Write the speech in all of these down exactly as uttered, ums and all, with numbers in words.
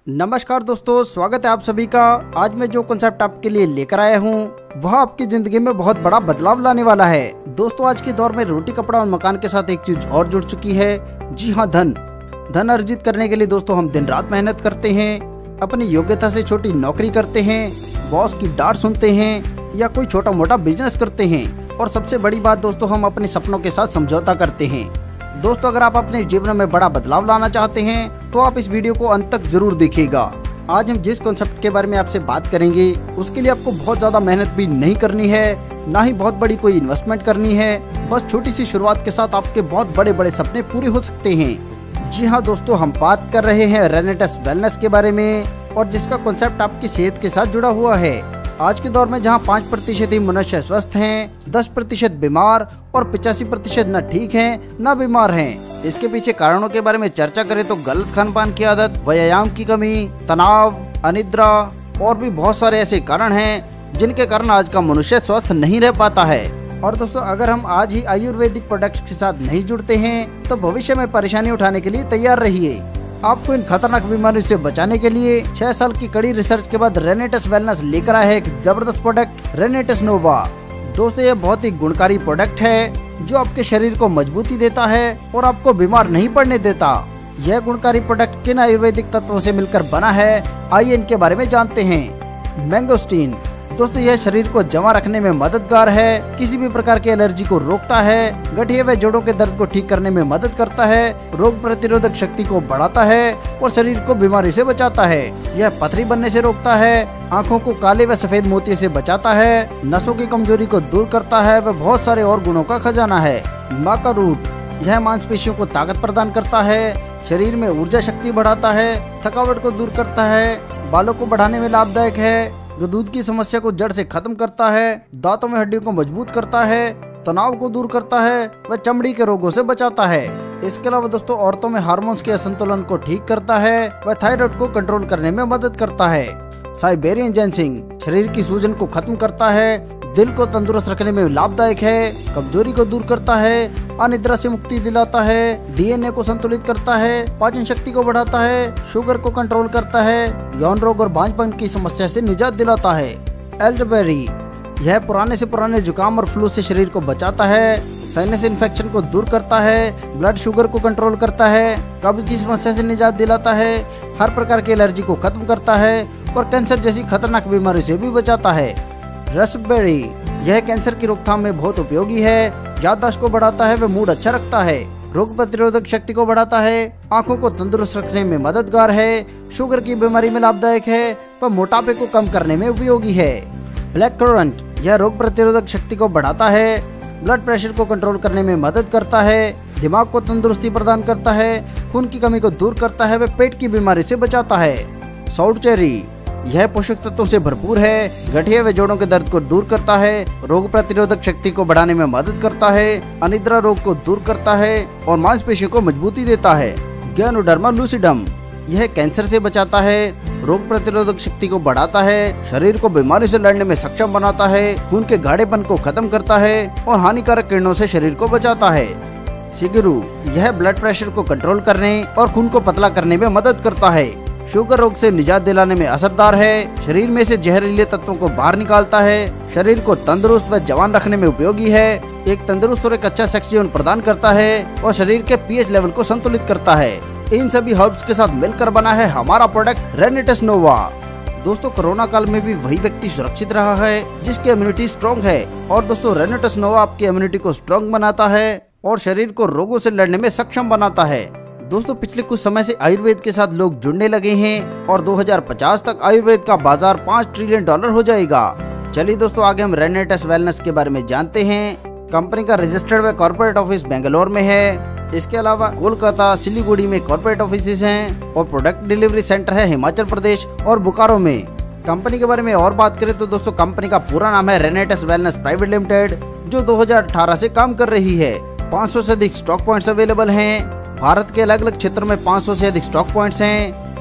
नमस्कार दोस्तों, स्वागत है आप सभी का। आज मैं जो कॉन्सेप्ट आपके लिए लेकर आया हूँ वह आपकी जिंदगी में बहुत बड़ा बदलाव लाने वाला है। दोस्तों, आज के दौर में रोटी, कपड़ा और मकान के साथ एक चीज और जुड़ चुकी है। जी हाँ, धन। धन अर्जित करने के लिए दोस्तों हम दिन रात मेहनत करते हैं, अपनी योग्यता से छोटी नौकरी करते हैं, बॉस की डांट सुनते हैं या कोई छोटा मोटा बिजनेस करते हैं, और सबसे बड़ी बात दोस्तों, हम अपने सपनों के साथ समझौता करते हैं। दोस्तों, अगर आप अपने जीवन में बड़ा बदलाव लाना चाहते हैं तो आप इस वीडियो को अंत तक जरूर देखिएगा। आज हम जिस कॉन्सेप्ट के बारे में आपसे बात करेंगे उसके लिए आपको बहुत ज्यादा मेहनत भी नहीं करनी है, ना ही बहुत बड़ी कोई इन्वेस्टमेंट करनी है। बस छोटी सी शुरुआत के साथ आपके बहुत बड़े बड़े सपने पूरे हो सकते हैं। जी हाँ दोस्तों, हम बात कर रहे हैं रेनेटस वेलनेस के बारे में, और जिसका कॉन्सेप्ट आपकी सेहत के साथ जुड़ा हुआ है। आज के दौर में जहां पाँच प्रतिशत ही मनुष्य स्वस्थ हैं, दस प्रतिशत बीमार और पिचासी प्रतिशत न ठीक हैं न बीमार हैं। इसके पीछे कारणों के बारे में चर्चा करें तो गलत खान पान की आदत, व्यायाम की कमी, तनाव, अनिद्रा और भी बहुत सारे ऐसे कारण हैं जिनके कारण आज का मनुष्य स्वस्थ नहीं रह पाता है। और दोस्तों, अगर हम आज ही आयुर्वेदिक प्रोडक्ट्स के साथ नहीं जुड़ते हैं तो भविष्य में परेशानी उठाने के लिए तैयार रहिए। आपको इन खतरनाक बीमारियों से बचाने के लिए छह साल की कड़ी रिसर्च के बाद रेनेटस वेलनेस लेकर आया है एक जबरदस्त प्रोडक्ट, रेनेटस नोवा। दोस्तों, ये बहुत ही गुणकारी प्रोडक्ट है जो आपके शरीर को मजबूती देता है और आपको बीमार नहीं पड़ने देता। यह गुणकारी प्रोडक्ट किन आयुर्वेदिक तत्वों से मिलकर बना है, आइए इनके बारे में जानते हैं। मैंगोस्टीन। दोस्तों, यह शरीर को जमा रखने में मददगार है, किसी भी प्रकार की एलर्जी को रोकता है, गठिए व जोड़ों के दर्द को ठीक करने में मदद करता है, रोग प्रतिरोधक शक्ति को बढ़ाता है और शरीर को बीमारी से बचाता है। यह पथरी बनने से रोकता है, आँखों को काले व सफेद मोतिये से बचाता है, नसों की कमजोरी को दूर करता है व बहुत सारे और गुणों का खजाना है। माका रूट। यह मांसपेशियों को ताकत प्रदान करता है, शरीर में ऊर्जा शक्ति बढ़ाता है, थकावट को दूर करता है, बालों को बढ़ाने में लाभदायक है, दूध की समस्या को जड़ से खत्म करता है, दांतों में हड्डियों को मजबूत करता है, तनाव को दूर करता है व चमड़ी के रोगों से बचाता है। इसके अलावा दोस्तों, औरतों में हार्मोन्स के असंतुलन को ठीक करता है व थायराइड को कंट्रोल करने में मदद करता है। साइबेरियन जिनसिंग शरीर की सूजन को खत्म करता है, दिल को तंदुरुस्त रखने में लाभदायक है, कमजोरी को दूर करता है, अनिद्रा से मुक्ति दिलाता है, डीएनए को संतुलित करता है, पाचन शक्ति को बढ़ाता है, शुगर को कंट्रोल करता है, यौन रोग और बांझपन की समस्या से निजात दिलाता है। एल्डरबेरी। यह पुराने से पुराने जुकाम और फ्लू से शरीर को बचाता है, साइनस इन्फेक्शन को दूर करता है, ब्लड शुगर को कंट्रोल करता है, कब्ज की समस्या से निजात दिलाता है, हर प्रकार की एलर्जी को खत्म करता है और कैंसर जैसी खतरनाक बीमारी से भी बचाता है। रास्पबेरी। यह कैंसर की रोकथाम में बहुत उपयोगी है, याददाश्त को बढ़ाता है व मूड अच्छा रखता है, रोग प्रतिरोधक शक्ति को बढ़ाता है, आंखों को तंदुरुस्त रखने में मददगार है, शुगर की बीमारी में लाभदायक है व मोटापे को कम करने में उपयोगी है। Black currant. यह रोग प्रतिरोधक शक्ति को बढ़ाता है, ब्लड प्रेशर को कंट्रोल करने में मदद करता है, दिमाग को तंदुरुस्ती प्रदान करता है, खून की कमी को दूर करता है व पेट की बीमारी से बचाता है। Sour cherry. यह पोषक तत्वों से भरपूर है, गठिए व जोड़ों के दर्द को दूर करता है, रोग प्रतिरोधक शक्ति को बढ़ाने में मदद करता है, अनिद्रा रोग को दूर करता है और मांसपेशियों को मजबूती देता है। Ganoderma lucidum. यह कैंसर से बचाता है, रोग प्रतिरोधक शक्ति को बढ़ाता है, शरीर को बीमारी से लड़ने में सक्षम बनाता है, खून के गाढ़ेपन को खत्म करता है और हानिकारक किरणों से शरीर को बचाता है। सिगरू। यह ब्लड प्रेशर को कंट्रोल करने और खून को पतला करने में मदद करता है, शुगर रोग से निजात दिलाने में असरदार है, शरीर में से जहरीले तत्वों को बाहर निकालता है, शरीर को तंदुरुस्त व जवान रखने में उपयोगी है, एक तंदुरुस्त और एक अच्छा सेक्स जीवन प्रदान करता है और शरीर के पीएच लेवल को संतुलित करता है। इन सभी हर्ब्स के साथ मिलकर बना है हमारा प्रोडक्ट रेनेटस नोवा। दोस्तों, कोरोना काल में भी वही व्यक्ति सुरक्षित रहा है जिसकी इम्यूनिटी स्ट्रॉन्ग है, और दोस्तों रेनेटस नोवा आपकी इम्यूनिटी को स्ट्रॉन्ग बनाता है और शरीर को रोगों से लड़ने में सक्षम बनाता है। दोस्तों, पिछले कुछ समय से आयुर्वेद के साथ लोग जुड़ने लगे हैं और दो हज़ार पचास तक आयुर्वेद का बाजार पाँच ट्रिलियन डॉलर हो जाएगा। चलिए दोस्तों, आगे हम रेनेटस वेलनेस के बारे में जानते हैं। कंपनी का रजिस्टर्ड व कॉर्पोरेट ऑफिस बेंगलोर में है। इसके अलावा कोलकाता, सिलीगुड़ी में कॉर्पोरेट ऑफिस हैं और प्रोडक्ट डिलीवरी सेंटर है हिमाचल प्रदेश और बोकारो में। कंपनी के बारे में और बात करें तो दोस्तों, कंपनी का पूरा नाम है रेनेटस वेलनेस प्राइवेट लिमिटेड, जो दो हज़ार अठारह से काम कर रही है। पाँच सौ से अधिक स्टॉक पॉइंट्स अवेलेबल हैं। भारत के अलग अलग क्षेत्रों में पाँच सौ से अधिक स्टॉक पॉइंट्स हैं।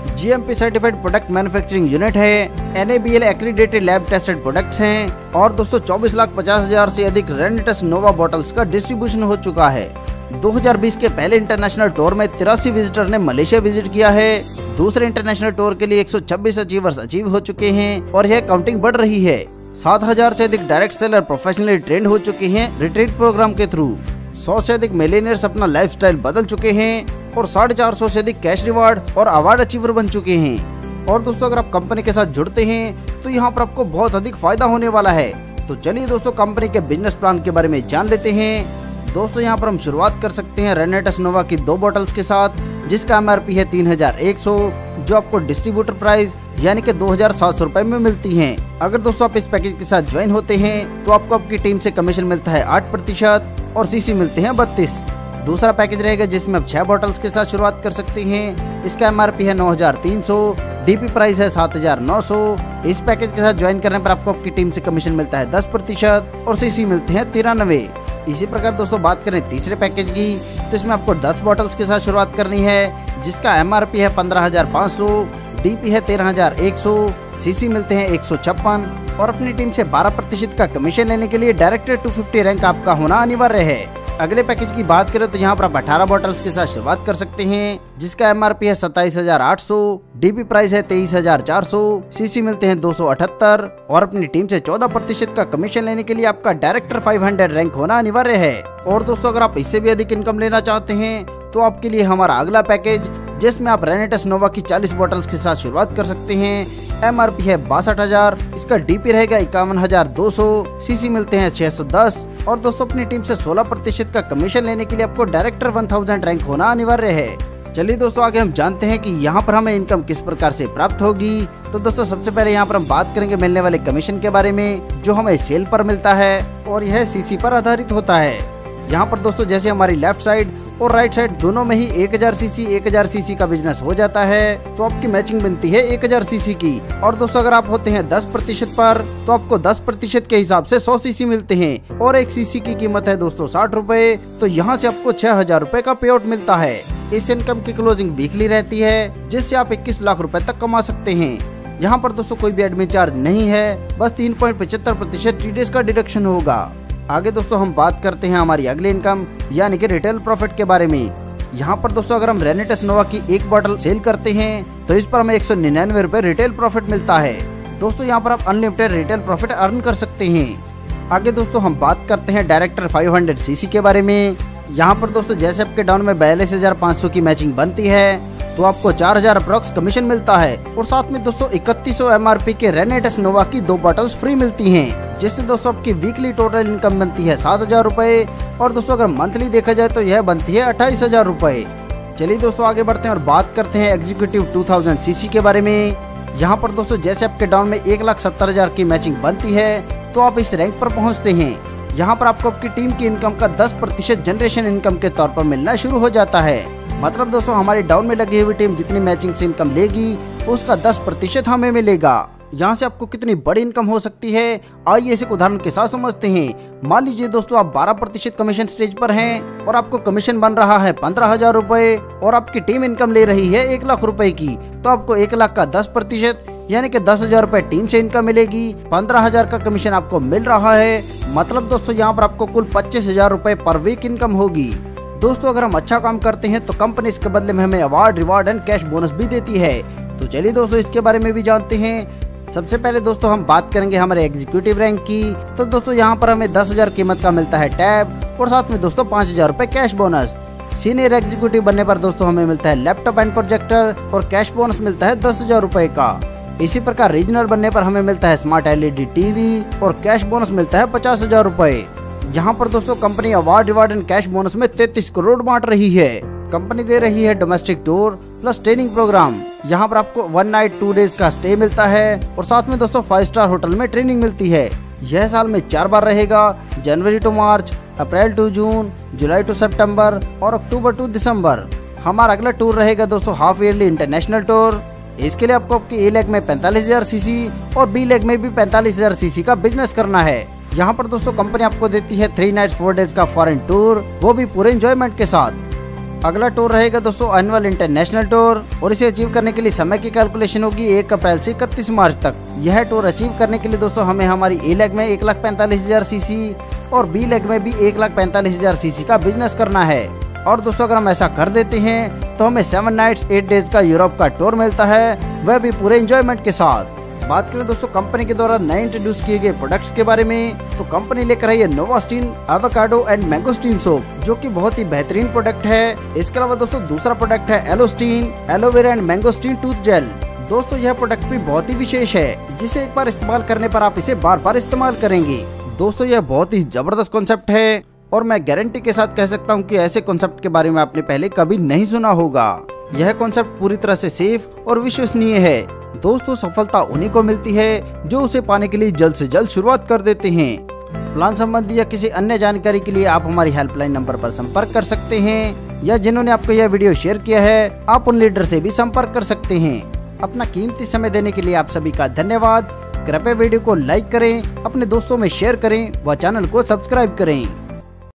G M P certified product manufacturing unit है, N A B L accredited lab tested products हैं और दोस्तों चौबीस लाख पचास हजार से अधिक रेनिटेस नोवा बॉटल्स का डिस्ट्रीब्यूशन हो चुका है। दो हज़ार बीस के पहले इंटरनेशनल टूर में तिरासी विजिटर ने मलेशिया विजिट किया है। दूसरे इंटरनेशनल टूर के लिए एक सौ छब्बीस अचीवर्स अचीव हो चुके हैं और यह काउंटिंग बढ़ रही है। सात हज़ार से अधिक डायरेक्ट सेलर प्रोफेशनली ट्रेंड हो चुके हैं रिट्रीट प्रोग्राम के थ्रू। सौ से अधिक मिलियनियर्स अपना लाइफस्टाइल बदल चुके हैं और साढ़े चार सौ से अधिक कैश रिवार्ड और अवार्ड अचीवर बन चुके हैं। और दोस्तों अगर आप कंपनी के साथ जुड़ते हैं तो यहाँ पर आपको बहुत अधिक फायदा होने वाला है। तो चलिए दोस्तों कंपनी के बिजनेस प्लान के बारे में जान लेते हैं। दोस्तों यहाँ पर हम शुरुआत कर सकते हैं रेनिटेस नोवा की दो बॉटल्स के साथ, जिसका एम आर पी है तीन हजार एक सौ, जो आपको डिस्ट्रीब्यूटर प्राइस यानी कि दो हजार सात सौ रुपए में मिलती हैं। अगर दोस्तों आप इस पैकेज के साथ ज्वाइन होते हैं तो आपको आपकी टीम से कमीशन मिलता है आठ प्रतिशत और सीसी मिलते हैं बत्तीस। दूसरा पैकेज रहेगा जिसमें आप छह बॉटल्स के साथ शुरुआत कर सकते हैं। इसका एम आर पी है नौ हजार तीन सौ, डीपी प्राइस है सात हजार नौ सौ। इस पैकेज के साथ ज्वाइन करने पर आपको आपकी टीम से कमीशन मिलता है दस प्रतिशत और सीसी मिलते हैं तिरानवे। इसी प्रकार दोस्तों बात करें तीसरे पैकेज की तो इसमें आपको दस बॉटल्स के साथ शुरुआत करनी है, जिसका एम आर पी है पंद्रह हजार पाँच सौ, डीपी है तेरह हजार एक सौ, सीसी मिलते हैं एक सौ छप्पन और अपनी टीम से बारह प्रतिशत का कमीशन लेने के लिए डायरेक्टर दो सौ पचास रैंक आपका होना अनिवार्य है। अगले पैकेज की बात करें तो यहाँ पर आप अठारह बॉटल्स के साथ शुरुआत कर सकते हैं, जिसका एम आर पी है सत्ताईस हजार आठ सौ, डीपी प्राइस है तेईस हजार चार सौ, सीसी मिलते हैं दो सौ अठहत्तर और अपनी टीम से चौदह प्रतिशत का कमीशन लेने के लिए आपका डायरेक्टर पाँच सौ रैंक होना अनिवार्य है। और दोस्तों अगर आप इससे भी अधिक इनकम लेना चाहते हैं तो आपके लिए हमारा अगला पैकेज, जिसमें आप रेनिटेस नोवा की चालीस बॉटल्स के साथ शुरुआत कर सकते हैं। एम आर पी है बासठ हजार, इसका डीपी रहेगा इक्यावन हजार दो सौ, सीसी मिलते हैं छह सौ दस और दोस्तों अपनी टीम से सोलह प्रतिशत का कमीशन लेने के लिए आपको डायरेक्टर एक हजार रैंक होना अनिवार्य है। चलिए दोस्तों आगे हम जानते हैं कि यहाँ पर हमें इनकम किस प्रकार से प्राप्त होगी। तो दोस्तों सबसे पहले यहाँ पर हम बात करेंगे मिलने वाले कमीशन के बारे में, जो हमें सेल पर मिलता है और यह सीसी पर आधारित होता है। यहाँ पर दोस्तों जैसे हमारी लेफ्ट साइड और राइट साइड दोनों में ही एक हजार सीसी एक हजार सीसी का बिजनेस हो जाता है, तो आपकी मैचिंग बनती है एक हजार सीसी की। और दोस्तों अगर आप होते हैं दस प्रतिशत पर तो आपको दस प्रतिशत के हिसाब से सौ सीसी मिलते हैं और एक सीसी की कीमत है दोस्तों साठ रुपए, तो यहाँ से आपको छह हजार रूपए का पे आउट मिलता है। इस इनकम की क्लोजिंग वीकली रहती है, जिससे आप इक्कीस लाख रूपए तक कमा सकते हैं। यहाँ पर दोस्तों कोई भी एडमिन चार्ज नहीं है, बस तीन पॉइंट पचहत्तर प्रतिशत टीडीएस का डिडक्शन होगा। आगे दोस्तों हम बात करते हैं हमारी अगली इनकम यानी कि रिटेल प्रॉफिट के बारे में। यहाँ पर दोस्तों अगर हम रेनिटेस नोवा की एक बॉटल सेल करते हैं तो इस पर हमें एक सौ निन्यानवे रूपए रिटेल प्रॉफिट मिलता है। दोस्तों यहाँ पर आप अनलिमिटेड रिटेल प्रॉफिट अर्न कर सकते हैं। आगे दोस्तों हम बात करते हैं डायरेक्टर पाँच सौ सीसी के बारे में। यहाँ पर दोस्तों जैसे आपके डाउन में बयालीस हजार पाँच सौ की मैचिंग बनती है तो आपको चार हजार अप्रोक्स कमीशन मिलता है और साथ में दोस्तों इकतीस सौ एम आर पी के रेनिटेस नोवा की दो बॉटल्स फ्री मिलती हैं, जिससे दोस्तों आपकी वीकली टोटल इनकम बनती है सात हजार रूपए और दोस्तों अगर मंथली देखा जाए तो यह बनती है अट्ठाईस हजार रूपए। चलिए दोस्तों आगे बढ़ते हैं और बात करते हैं एग्जीक्यूटिव दो हज़ार सीसी के बारे में। यहाँ पर दोस्तों जैसे आपके डाउन में एक लाख सत्तर हजार की मैचिंग बनती है तो आप इस रैंक पर पहुँचते हैं। यहाँ पर आपको आपकी टीम की इनकम का दस प्रतिशत जनरेशन इनकम के तौर पर मिलना शुरू हो जाता है। मतलब दोस्तों हमारी डाउन में लगी हुई टीम जितनी मैचिंग से इनकम लेगी उसका दस प्रतिशत हमें मिलेगा। यहाँ से आपको कितनी बड़ी इनकम हो सकती है, आइए इसे उदाहरण के साथ समझते हैं। मान लीजिए दोस्तों आप बारह प्रतिशत कमीशन स्टेज पर हैं और आपको कमीशन बन रहा है पंद्रह हजार रूपए और आपकी टीम इनकम ले रही है एक लाख रुपए की, तो आपको एक लाख का दस प्रतिशत यानी कि दस हजार रूपए टीम से इनकम मिलेगी। पंद्रह हजार का कमीशन आपको मिल रहा है, मतलब दोस्तों यहाँ पर आपको कुल पच्चीस हजार रूपए पर वीक इनकम होगी। दोस्तों अगर हम अच्छा काम करते हैं तो कंपनी इसके बदले में हमें award reward and cash bonus भी देती है। तो चलिए दोस्तों इसके बारे में भी जानते हैं। सबसे पहले दोस्तों हम बात करेंगे हमारे एग्जीक्यूटिव रैंक की। तो दोस्तों यहाँ पर हमें दस हजार कीमत का मिलता है टैब और साथ में दोस्तों पाँच हजार रूपए कैश बोनस। सीनियर एग्जीक्यूटिव बनने पर दोस्तों हमें मिलता है लैपटॉप एंड प्रोजेक्टर और कैश बोनस मिलता है दस हजार रूपए का। इसी प्रकार रीजनल बनने पर हमें मिलता है स्मार्ट एलईडी टीवी और कैश बोनस मिलता है पचास हजार रूपए। यहाँ पर दोस्तों company award reward and cash bonus में तैंतीस करोड़ बांट रही है। कंपनी दे रही है domestic tour plus training program. यहाँ पर आपको वन नाइट टू डेज का स्टे मिलता है और साथ में दोस्तों फाइव स्टार होटल में ट्रेनिंग मिलती है। यह साल में चार बार रहेगा, जनवरी टू मार्च, अप्रैल टू जून, जुलाई टू सितंबर और अक्टूबर टू दिसंबर। हमारा अगला टूर रहेगा दोस्तों हाफ ईयरली इंटरनेशनल टूर। इसके लिए आपको आपकी ए लेग में पैंतालीस हजार सीसी और बी लेग में भी पैंतालीस हजार सीसी का बिजनेस करना है। यहाँ पर दोस्तों कंपनी आपको देती है थ्री नाइट्स फोर डेज का फॉरेन टूर, वो भी पूरे एंजॉयमेंट के साथ। अगला टूर रहेगा दोस्तों एनुअल इंटरनेशनल टूर, और इसे अचीव करने के लिए समय की कैलकुलेशन होगी एक अप्रैल से इकतीस मार्च तक। यह टूर अचीव करने के लिए दोस्तों हमें हमारी ए लेग में एक लाख पैंतालीस हजार सीसी और बी लेग में भी एक लाख पैंतालीस हजार सीसी का बिजनेस करना है। और दोस्तों अगर हम ऐसा कर देते हैं तो हमें सेवन नाइट्स एट डेज का यूरोप का टूर मिलता है, वह भी पूरे एंजॉयमेंट के साथ। बात करें दोस्तों कंपनी के द्वारा नए इंट्रोड्यूस किए गए प्रोडक्ट्स के बारे में, तो कंपनी लेकर आई है Novasteen avocado and mangosteen soap, जो कि बहुत ही बेहतरीन प्रोडक्ट है। इसके अलावा दोस्तों दूसरा प्रोडक्ट है Alosteen aloe vera and mangosteen tooth gel. दोस्तों यह प्रोडक्ट भी बहुत ही विशेष है, जिसे एक बार इस्तेमाल करने पर आप इसे बार बार इस्तेमाल करेंगे। दोस्तों यह बहुत ही जबरदस्त कॉन्सेप्ट है और मैं गारंटी के साथ कह सकता हूँ कि ऐसे कॉन्सेप्ट के बारे में आपने पहले कभी नहीं सुना होगा। यह कॉन्सेप्ट पूरी तरह से सेफ और विश्वसनीय है। दोस्तों सफलता उन्हीं को मिलती है जो उसे पाने के लिए जल्द से जल्द शुरुआत कर देते हैं। प्लान संबंधी या किसी अन्य जानकारी के लिए आप हमारी हेल्पलाइन नंबर पर संपर्क कर सकते हैं, या जिन्होंने आपको यह वीडियो शेयर किया है आप उन लीडर से भी संपर्क कर सकते हैं। अपना कीमती समय देने के लिए आप सभी का धन्यवाद। कृपया वीडियो को लाइक करें, अपने दोस्तों में शेयर करें व चैनल को सब्सक्राइब करें।